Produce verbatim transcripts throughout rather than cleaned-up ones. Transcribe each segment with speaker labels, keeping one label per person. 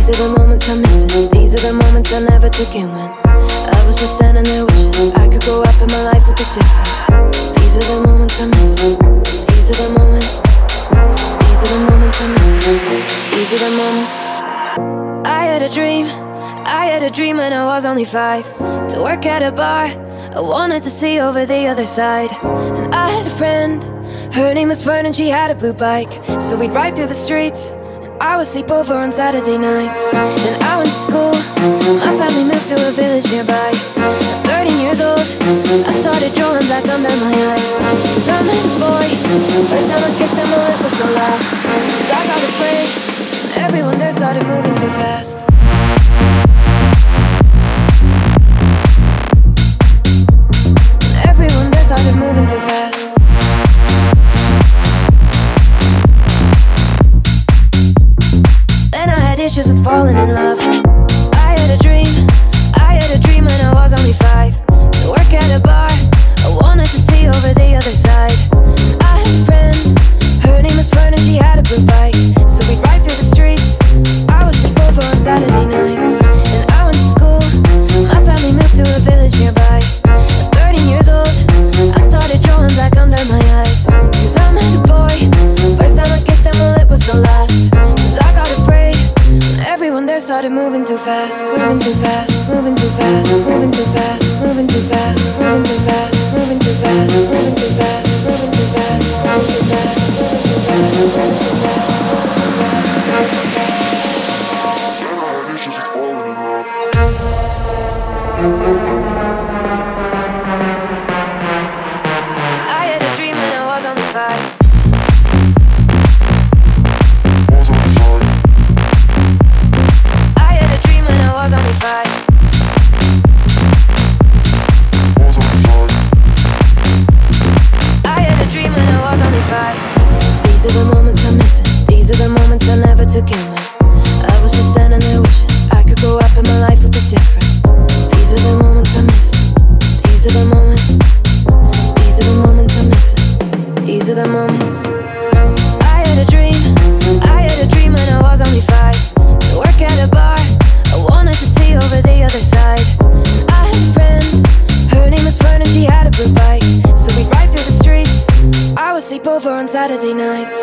Speaker 1: These are the moments I'm missing. These are the moments I never took in when I was just standing there wishing I could grow up and my life would be different. These are the moments I'm missing. These are the moments. These are the moments I'm missing. These are the moments. I had a dream. I had a dream when I was only five, to work at a bar. I wanted to see over the other side. And I had a friend, her name was Fern, and she had a blue bike. So we'd ride through the streets, and I would sleep over on Saturday nights. Then I went to school, my family moved to a village nearby. At thirteen years old, I started drawing black under my eyes. Cause I met a boy, first time I kissed him, my lip was so loud. Cause I got afraid, everyone there started moving too fast. Everyone there started moving too fast. Then I had issues with falling in love. I had a dream, I had a dream when I was only five, to work at a bar. I wanted to see over the other side. I had a friend, her name was Fern, and she had a blue bike. So we'd ride through the streets, I would sleep over on Saturday nights. And I went to school, my family moved to a village nearby. At thirteen years old, I started drawing black under my eyes. Cause I met a boy, first time I kissed him, my lip was so last. Cause I got afraid, everyone there started moving too fast. Moving too fast, moving too fast, moving too fast, moving too fast, moving too fast, moving too fast, moving too fast, moving too fast, moving too fast, moving too fast, moving too fast, moving too fast.
Speaker 2: Then I had issues with falling in love.
Speaker 1: I had a dream when I was only five.
Speaker 2: Was on the side.
Speaker 1: I had a dream when I was only five.
Speaker 2: Was on the side.
Speaker 1: I had a dream when I was only five. These are the moments I'm missing. These are the moments I never took in when I was just standing there wishing I could grow up and my life would be different. These are the moments I'm missing. These are the moments. These are the moments I'm missing. These are the moments. I had a dream. I had a dream when I was only five, to work at a bar. I wanted to see over the other side. I had a friend, her name was Fern, and she had a blue bike. So we'd ride through the streets, I would sleep over on Saturday nights.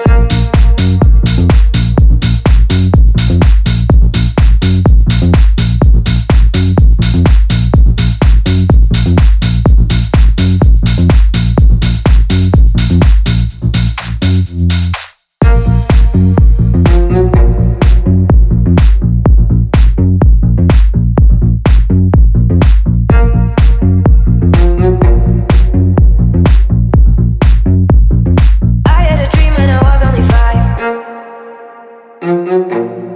Speaker 1: I had a dream when I was only five.